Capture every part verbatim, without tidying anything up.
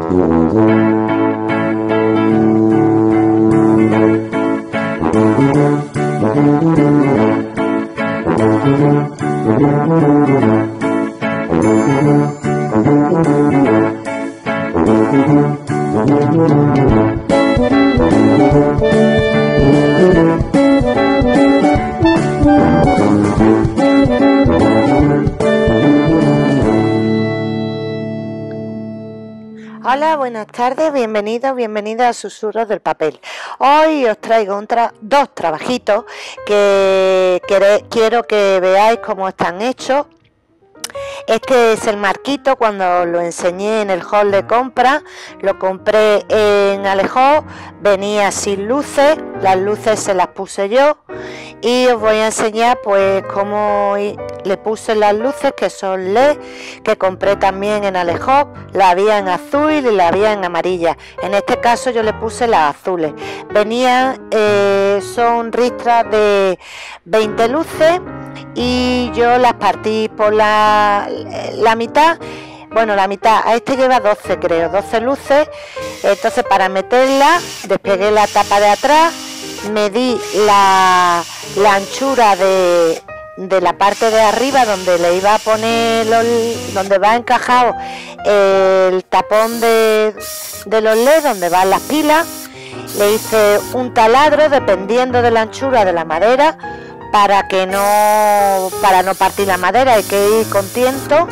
Hola, buenas tardes, bienvenidos, bienvenidas a Susurros del Papel. Hoy os traigo un tra dos trabajitos que quiero que veáis cómo están hechos. Este es el marquito. Cuando lo enseñé en el hall de compra, lo compré en Alejo, venía sin luces, las luces se las puse yo y os voy a enseñar pues cómo le puse las luces, que son L E D, que compré también en Alejo. La había en azul y la había en amarilla. En este caso yo le puse las azules. Venían, eh, son ristras de veinte luces y yo las partí por la, la mitad. Bueno, la mitad, a este lleva doce, creo, doce luces. Entonces, para meterla, despegué la tapa de atrás, medí la, la anchura de, de la parte de arriba donde le iba a poner, los, donde va encajado el tapón de, de los L E D, donde van las pilas. Le hice un taladro dependiendo de la anchura de la madera, para que no para no partir la madera. Hay que ir con tiento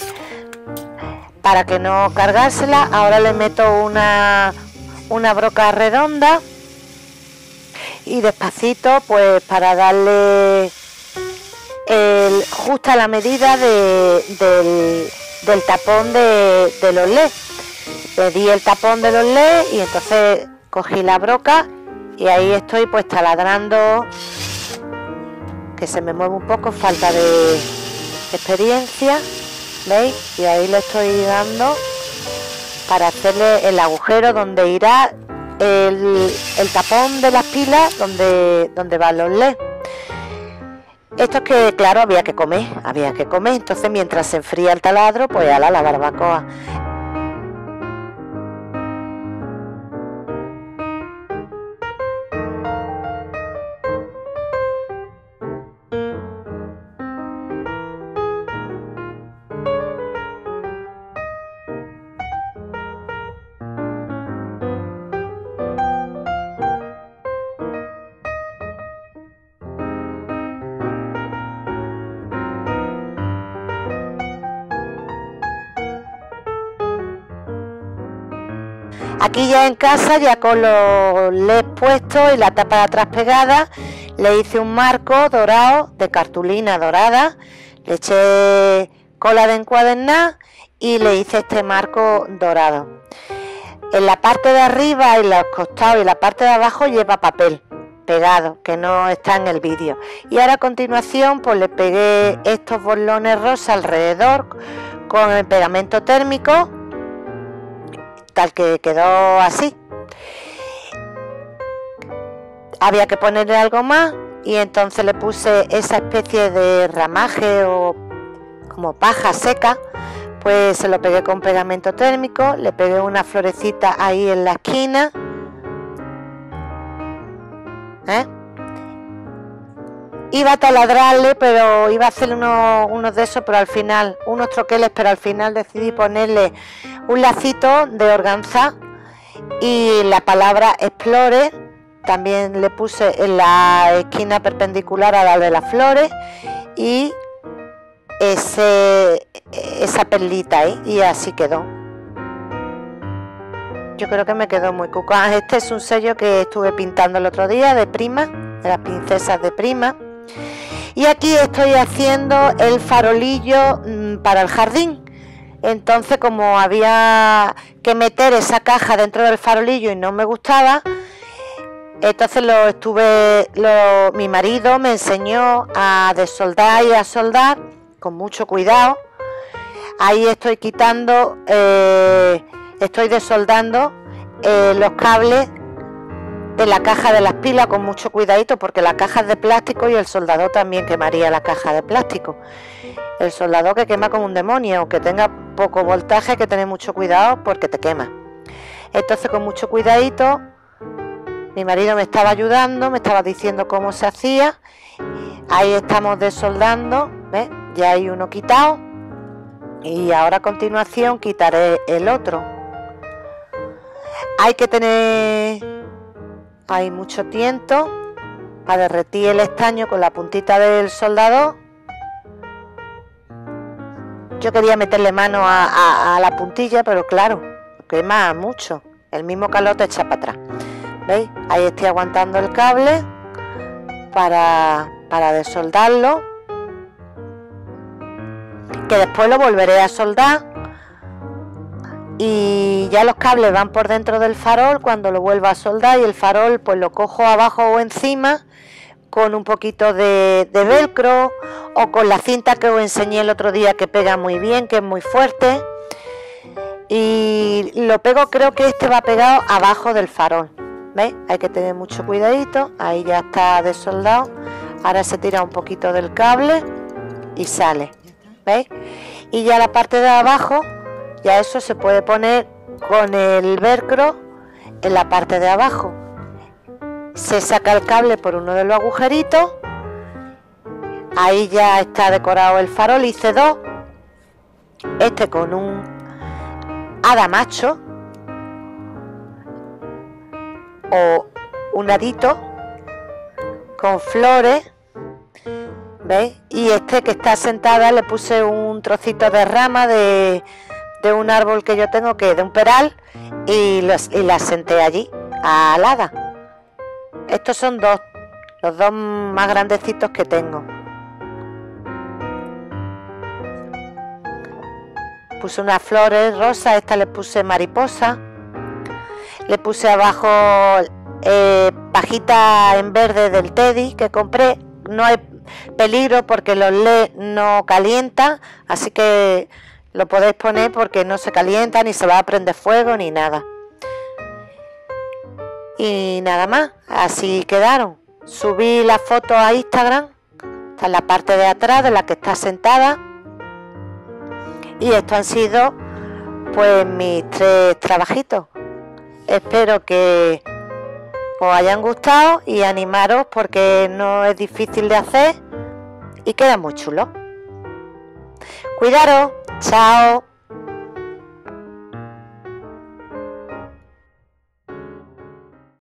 para que no cargársela. Ahora le meto una una broca redonda y despacito, pues para darle el, justa la medida de, del, del tapón de, de los L E D. Le di el tapón de los L E D y entonces cogí la broca y ahí estoy pues taladrando, que se me mueve un poco, falta de experiencia, ¿veis? Y ahí le estoy dando para hacerle el agujero donde irá el, el tapón de las pilas, donde, donde van los L E D. Esto es que, claro, había que comer, había que comer, entonces mientras se enfría el taladro, pues a la, la barbacoa. Aquí ya en casa, ya con los L E D puestos y la tapa de atrás pegada, le hice un marco dorado de cartulina dorada, le eché cola de encuadernar y le hice este marco dorado. En la parte de arriba y los costados y la parte de abajo lleva papel pegado, que no está en el vídeo. Y ahora a continuación pues le pegué estos borlones rosa alrededor con el pegamento térmico, tal que quedó así. Había que ponerle algo más y entonces le puse esa especie de ramaje o como paja seca, pues se lo pegué con pegamento térmico, le pegué una florecita ahí en la esquina, ¿eh? Iba a taladrarle, pero iba a hacer unos, unos de esos, pero al final, unos troqueles, pero al final decidí ponerle un lacito de organza y la palabra Explore. También le puse en la esquina perpendicular a la de las flores y ese, esa perlita ahí, y así quedó. Yo creo que me quedó muy cuca. Este es un sello que estuve pintando el otro día de Prima, de las princesas de Prima. Y aquí estoy haciendo el farolillo mmm, para el jardín. Entonces, como había que meter esa caja dentro del farolillo y no me gustaba, entonces lo estuve, lo, mi marido me enseñó a desoldar y a soldar con mucho cuidado. Ahí estoy quitando, eh, estoy desoldando eh, los cables de la caja de las pilas con mucho cuidadito, porque la caja es de plástico y el soldador también quemaría la caja de plástico. El soldador que quema como un demonio, aunque tenga poco voltaje, hay que tener mucho cuidado porque te quema. Entonces con mucho cuidadito, mi marido me estaba ayudando, me estaba diciendo cómo se hacía. Ahí estamos desoldando, ¿ves? Ya hay uno quitado y ahora a continuación quitaré el otro. Hay que tener hay mucho tiento para derretir el estaño con la puntita del soldador. Yo quería meterle mano a, a, a la puntilla, pero claro, quema mucho, el mismo calor te echa para atrás. ¿Veis? Ahí estoy aguantando el cable para, para desoldarlo, que después lo volveré a soldar. Y ya los cables van por dentro del farol cuando lo vuelva a soldar, y el farol pues lo cojo abajo o encima con un poquito de, de velcro o con la cinta que os enseñé el otro día, que pega muy bien, que es muy fuerte, y lo pego. Creo que este va pegado abajo del farol, ¿veis? Hay que tener mucho cuidadito. Ahí ya está desoldado. Ahora se tira un poquito del cable y sale, ¿veis? Y ya la parte de abajo, ya eso se puede poner con el velcro en la parte de abajo. Se saca el cable por uno de los agujeritos. Ahí ya está decorado el farol. Hice dos, este con un hada macho o un arito con flores, ¿veis? Y este que está sentada le puse un trocito de rama de de un árbol que yo tengo, que es de un peral, y, los, y la senté allí, al hada. Estos son dos, los dos más grandecitos que tengo. Puse unas flores rosas, esta le puse mariposa. Le puse abajo eh, pajita en verde del Teddy que compré. No hay peligro porque los L E D no calientan, así que lo podéis poner porque no se calienta, ni se va a prender fuego, ni nada. Y nada más, así quedaron. Subí la foto a Instagram, está en la parte de atrás de la que está sentada. Y estos han sido pues mis tres trabajitos. Espero que os hayan gustado y animaros, porque no es difícil de hacer y queda muy chulo. Cuidaros. Chao.